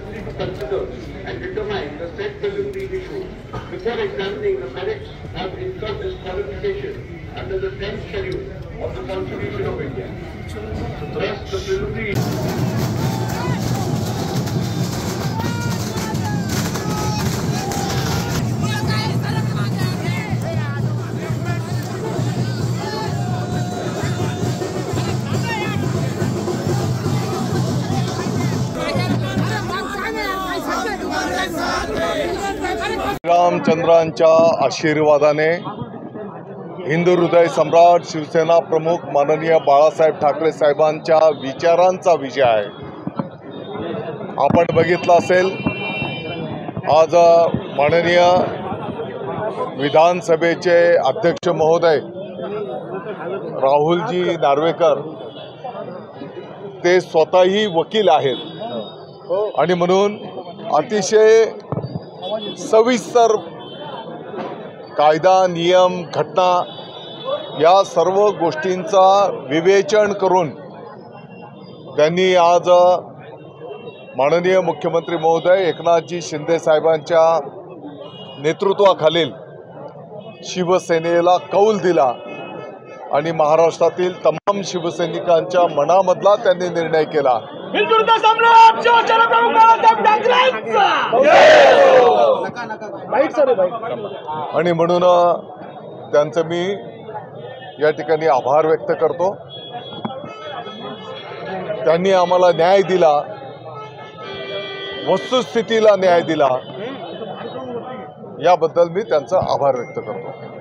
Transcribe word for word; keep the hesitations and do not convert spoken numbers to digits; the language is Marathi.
necessary to consider and determine the said preliminary issue before examining the merits have incurred disqualification under the tenth schedule of the Constitution of India. Thus, the preliminary रामचंद्रांच्या आशीर्वादाने हिंदू हृदय सम्राट शिवसेना प्रमुख माननीय बाळासाहेब ठाकरे साहेबांच्या विचारांचा विजय आहे। आपण बघितलं असेल आज माननीय विधानसभेचे अध्यक्ष महोदय राहुलजी नार्वेकर ते स्वतःही वकील आहेत आणि म्हणून अतिशय सविस्तर कायदा नियम घटना या सर्व गोष्टींचा विवेचन करून त्यांनी आज माननीय मुख्यमंत्री महोदय एकनाथजी शिंदे साहेबांच्या नेतृत्वाखालील शिवसेनेला कौल दिला आणि महाराष्ट्रातील तमाम शिवसैनिकांच्या मनामधला त्यांनी निर्णय केला। आणि म्हणून त्यांचं मी या ठिकाणी आभार व्यक्त करतो। त्यांनी आम्हाला न्याय दिला, वस्तुस्थितीला न्याय दिला, याबद्दल मी त्यांचा आभार व्यक्त करतो।